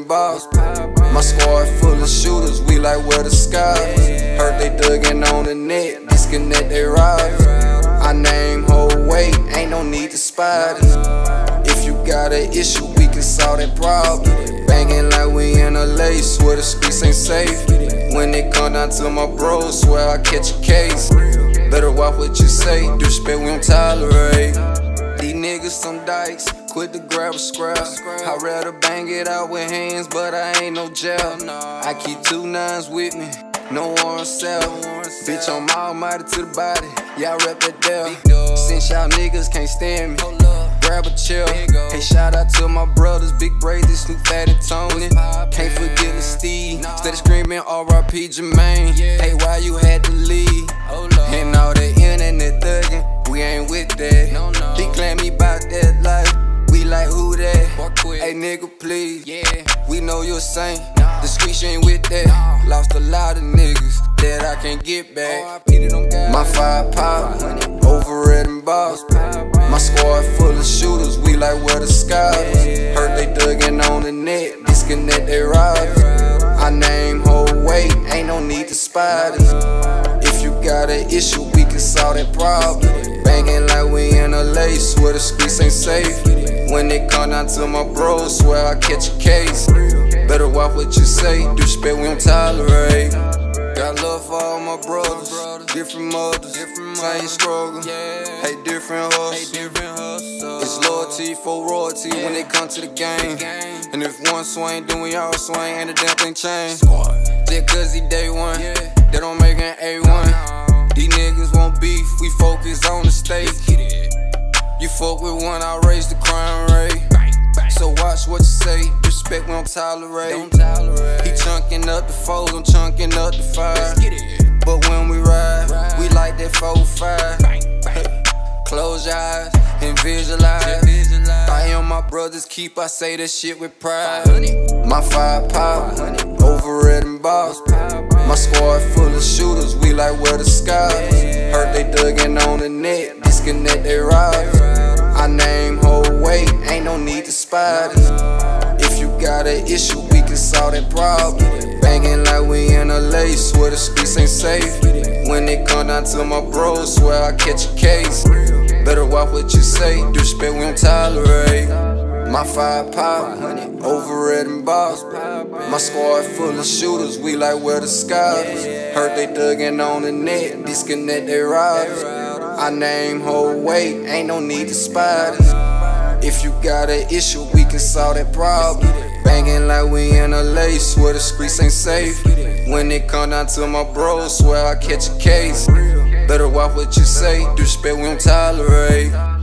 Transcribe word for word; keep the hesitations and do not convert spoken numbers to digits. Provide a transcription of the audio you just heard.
boss. My squad full of shooters, we like where the skies. Heard they dugging on the net, disconnect they riders. I name whole weight, ain't no need to spy this. If you got an issue, we can solve that problem. Banging like we in L A, swear the streets ain't safe. When it come down to my bros, swear I catch a case. Better watch what you say, disrespect we don't tolerate. These niggas some dykes, quit to grab a scrap. I'd rather bang it out with hands, but I ain't no gel. I keep two nines with me, no warrant sell. Bitch, I'm almighty to the body, y'all rep that Dell. Since y'all niggas can't stand me, grab a chill. Hey, shout out to my brothers, Big Brady, Snoop, Fat and Tony. Can't forget the Steve, steady screaming R I P Jermaine. Hey, why you had to leave? And all that internet thuggin', we ain't with that. He claim me bout that life, we like who that? Hey nigga please, we know you're a saint. The streets ain't with that. Lost a lot of niggas that I can't get back. My five pop, over at them boss. My squad full of shooters, we like where the skies. Heard they dugging on the net, disconnect they riders. I name whole weight, ain't no need to spy this. If you got an issue, we can solve that problem. Banging like we in L A, swear the streets ain't safe. When it come down to my bros, swear I catch a case. Better watch what you say, disrespect we don't tolerate. Got love for all my brothers, different mothers, same struggle, hey different hustles. It's loyalty for royalty when it comes to the game. And if one swing, then we all swing, and the damn thing change. Just cause he day one, they don't make an A one. These niggas want beef, we focus on the state. You fuck with one, I'll raise the crime rate. So watch what you say, respect we don't tolerate. He chunking up the foes, I'm chunking up the fire. But when we ride, we like that four five. Close your eyes and visualize. I am my brother's keep, I say that shit with pride. My five pop, over at them boss. My squad full of shooters, we like where the skies. Heard they dugging on the net, disconnect they riders. I name whole weight, ain't no need to spy this. If you got an issue, we can solve that problem. Banging like we in L A, swear the streets ain't safe. When it come down to my bros, swear I catch a case. Better watch what you say, disrespect we don't tolerate. My five pop, over at them boss. My squad full of shooters, we like where the skies. Heard they dugging on the net, disconnect they riders. I name whole weight, ain't no need to spy this. If you got an issue, we can solve that problem. Banging like we in L A, swear the streets ain't safe. When it come down to my bros, swear I catch a case. Better watch what you say, disrespect we don't tolerate.